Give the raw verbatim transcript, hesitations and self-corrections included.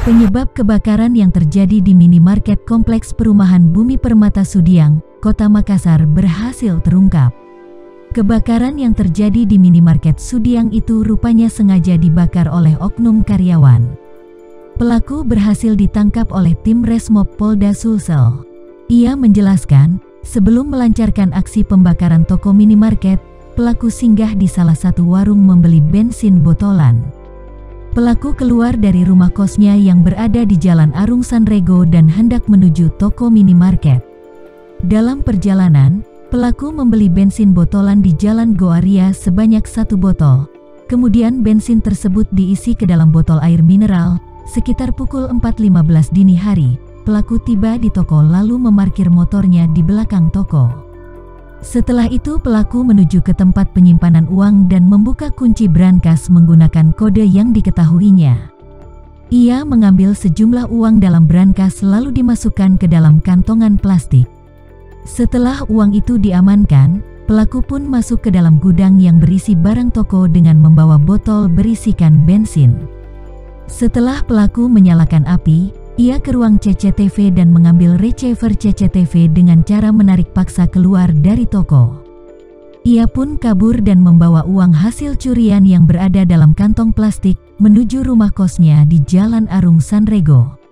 Penyebab kebakaran yang terjadi di minimarket Kompleks Perumahan Bumi Permata Sudiang, Kota Makassar berhasil terungkap. Kebakaran yang terjadi di minimarket Sudiang itu rupanya sengaja dibakar oleh oknum karyawan. Pelaku berhasil ditangkap oleh tim Resmob Polda Sulsel. Ia menjelaskan, sebelum melancarkan aksi pembakaran toko minimarket, pelaku singgah di salah satu warung membeli bensin botolan. Pelaku keluar dari rumah kosnya yang berada di Jalan Arung Sanrego dan hendak menuju toko minimarket. Dalam perjalanan, pelaku membeli bensin botolan di Jalan Goaria sebanyak satu botol. Kemudian bensin tersebut diisi ke dalam botol air mineral. Sekitar pukul empat lima belas dini hari, pelaku tiba di toko lalu memarkir motornya di belakang toko. Setelah itu pelaku menuju ke tempat penyimpanan uang dan membuka kunci brankas menggunakan kode yang diketahuinya. Ia mengambil sejumlah uang dalam brankas lalu dimasukkan ke dalam kantongan plastik. Setelah uang itu diamankan, pelaku pun masuk ke dalam gudang yang berisi barang toko dengan membawa botol berisikan bensin. Setelah pelaku menyalakan api, ia ke ruang C C T V dan mengambil receiver C C T V dengan cara menarik paksa keluar dari toko. Ia pun kabur dan membawa uang hasil curian yang berada dalam kantong plastik menuju rumah kosnya di Jalan Arung Sanrego.